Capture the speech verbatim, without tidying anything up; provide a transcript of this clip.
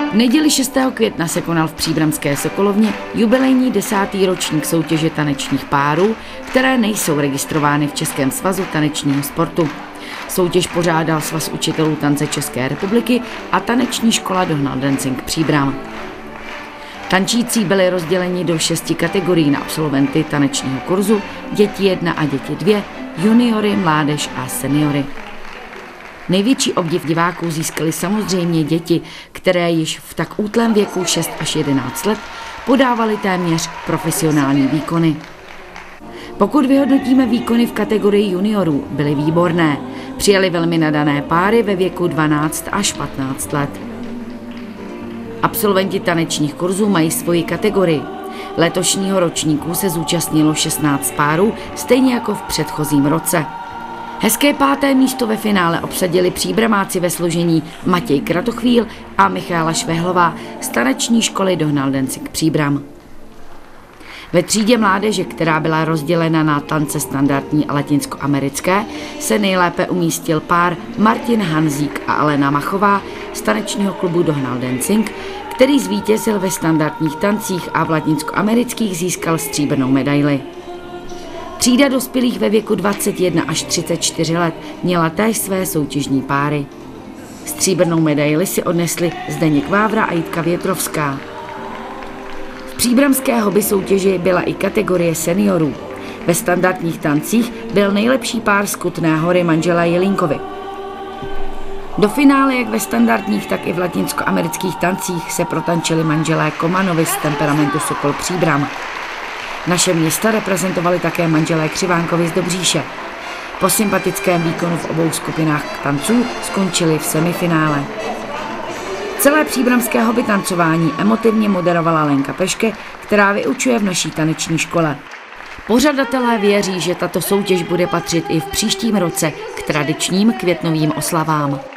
V neděli šestého května se konal v příbramské Sokolovně jubilejní desátý ročník soutěže tanečních párů, které nejsou registrovány v Českém svazu tanečního sportu. Soutěž pořádal Svaz učitelů tance České republiky a taneční škola Dohnal Dancing Příbram. Tančící byli rozděleni do šesti kategorií na absolventy tanečního kurzu, děti jedna a děti dvě, juniory, mládež a seniory. Největší obdiv diváků získali samozřejmě děti, které již v tak útlém věku šest až jedenáct let podávaly téměř profesionální výkony. Pokud vyhodnotíme výkony v kategorii juniorů, byly výborné. Přijeli velmi nadané páry ve věku dvanáct až patnáct let. Absolventi tanečních kurzů mají svoji kategorii. Letošního ročníku se zúčastnilo šestnáct párů, stejně jako v předchozím roce. Hezké páté místo ve finále obsadili příbramáci ve složení Matěj Kratochvíl a Michála Švehlová z taneční školy Dohnal Dancing Příbram. Ve třídě mládeže, která byla rozdělena na tance standardní a latinskoamerické, se nejlépe umístil pár Martin Hanzík a Alena Machová z tanečního klubu Dohnal Dancing, který zvítězil ve standardních tancích a v latinskoamerických získal stříbrnou medaili. Třída dospělých ve věku dvacet jedna až třicet čtyři let měla též své soutěžní páry. Stříbrnou medaili si odnesli Zdeněk Vávra a Jitka Větrovská. V příbramské hobby soutěži byla i kategorie seniorů. Ve standardních tancích byl nejlepší pár z Kutné Hory manželé Jelínkovi. Do finále jak ve standardních, tak i v latinskoamerických tancích se protančili manželé Komanovi z temperamentu Sokol Příbram. Naše města reprezentovali také manželé Křivánkovi z Dobříše. Po sympatickém výkonu v obou skupinách tanců skončili v semifinále. Celé příbramské hobby tancování emotivně moderovala Lenka Peške, která vyučuje v naší taneční škole. Pořadatelé věří, že tato soutěž bude patřit i v příštím roce k tradičním květnovým oslavám.